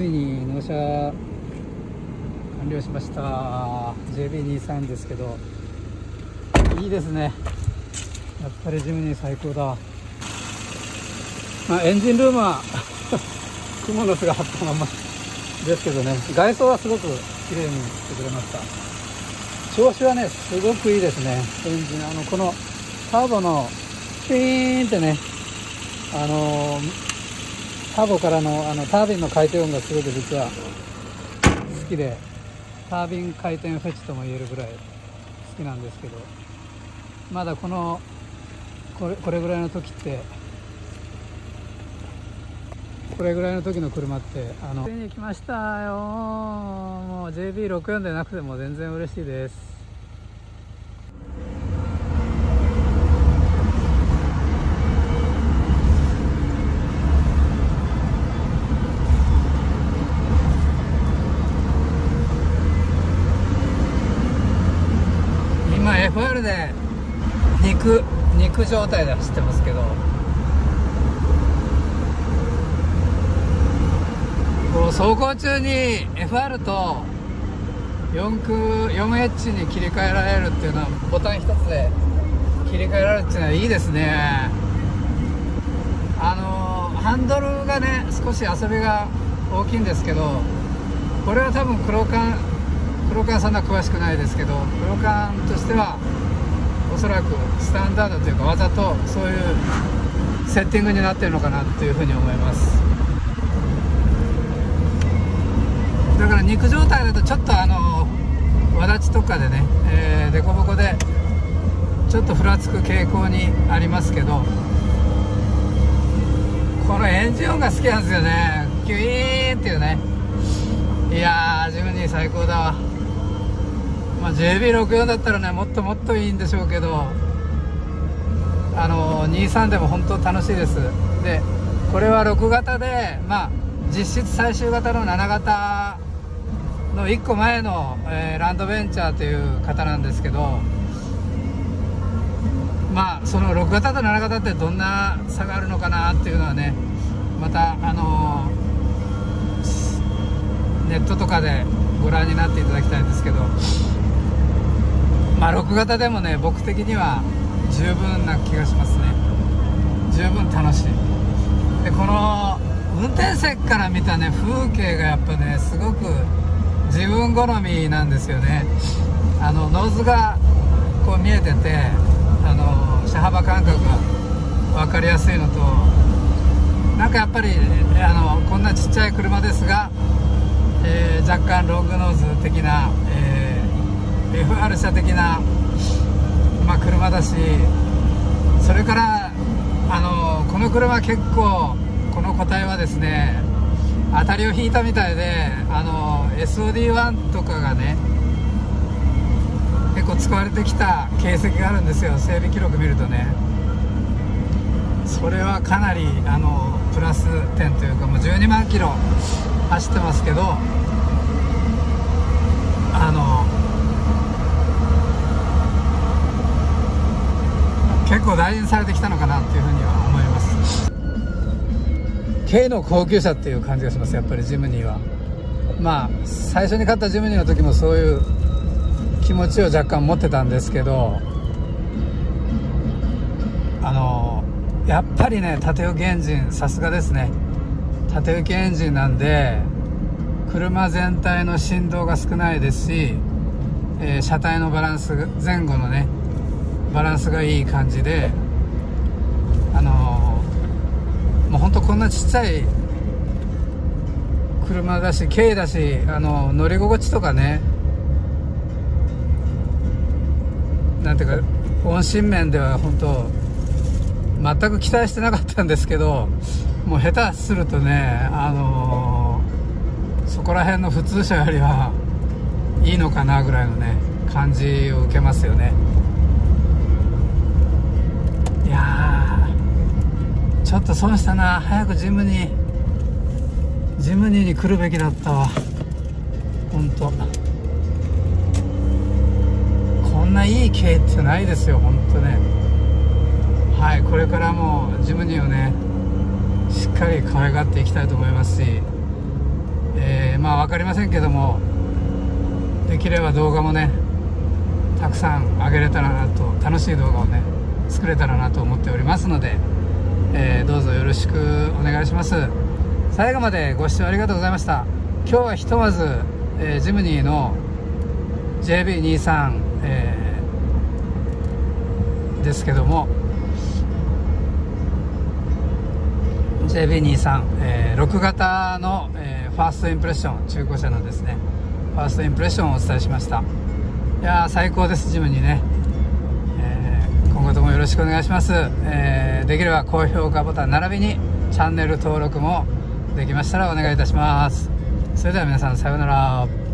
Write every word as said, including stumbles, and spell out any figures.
ついに納車完了しました。 ジェイビーにじゅうさん ですけど、いいですね。やっぱりジムニー最高だ。まあ、エンジンルームは蜘蛛の巣が張ったままですけどね、外装はすごく綺麗にしてくれました。調子はねすごくいいですね。エンジン、あのこのターボのピーンってね、あのターボからのあのタービンの回転音がすごく実は好きで、タービン回転フェチとも言えるぐらい好きなんですけど、まだこのこれ、これぐらいの時ってこれぐらいの時の車ってあのついに来ましたよ。もう ジェイビーろくじゅうよん でなくても全然嬉しいです。今 エフアール で肉肉状態で走ってますけど、こう走行中に エフアール とよん駆 よんエイチ に切り替えられるっていうのは、ボタン一つで切り替えられるっていうのはいいですね。あのハンドルがね少し遊びが大きいんですけど、これは多分黒缶黒缶そんな詳しくないですけど、黒缶としてはおそらくスタンダードというかわざとそういうセッティングになっているのかなというふうに思います。だから肉状態だとちょっとあのわだちとかでね、えー、デコボコでちょっとふらつく傾向にありますけど、このエンジン音が好きなんですよね。キュイーンっていうね。いやージムニー最高だわ。まあ、ジェイビーろくじゅうよん だったらねもっともっといいんでしょうけど、あのにじゅうさんでも本当楽しいです。でこれはろく型で、まあ、実質最終型のなな型のいっこまえの、えー、ランドベンチャーという型なんですけど、まあそのろく型となな型ってどんな差があるのかなっていうのはね、またあのー、ネットとかでご覧になっていただきたいんですけど、まあろく型でもね僕的には十分な気がしますね。十分楽しい。でこの運転席から見たね風景がやっぱねすごく自分好みなんですよね。あのノーズがこう見えてて、あの車幅感覚が分かりやすいのと、なんかやっぱりあのこんなちっちゃい車ですが、えー、若干ロングノーズ的な、えー、エフアール 車的な、まあ、車だし、それからあのこの車結構この個体はですね当たりを引いたみたいで、あの エスオーディーワン とかがね結構使われてきた形跡があるんですよ。整備記録見るとね、それはかなりあのプラス点というか、もうじゅうにまんキロ走ってますけど、あの結構大事にされてきたのかなっていうふうには思います。軽の高級車っていう感じがします、やっぱりジムニーは。まあ最初に買ったジムニーの時もそういう気持ちを若干持ってたんですけど、あのやっぱりね縦置きエンジンさすがですね。縦置きエンジンなんで車全体の振動が少ないですし、えー、車体のバランス前後のねバランスがいい感じで、あのもうほんとこんなちっちゃい車だし軽だし、あの乗り心地とかね、なんていうか音信面では本当全く期待してなかったんですけど、もう下手するとね、あのー、そこら辺の普通車よりはいいのかなぐらいのね感じを受けますよね。いやーちょっと損したな。早くジムニージムニーに来るべきだったわ。本当こんないい軽ってないですよ本当ね。はい、これからもジムニーをねしっかり可愛がっていきたいと思いますし、えまあ分かりませんけども、できれば動画もねたくさん上げれたらなと、楽しい動画をね作れたらなと思っておりますので、えー、どうぞよろしくお願いします。最後までご視聴ありがとうございました。今日はひとまず、えー、ジムニーの ジェイビーにじゅうさん、えー、ですけども ジェイビーにじゅうさん、えー、ろく型の、えー、ファーストインプレッション、中古車のですねファーストインプレッションをお伝えしました。いやー最高です。ジムニーね、えー、今後ともよろしくお願いします。えー、できれば高評価ボタン並びにチャンネル登録もできましたらお願いいたします。それでは皆さんさようなら。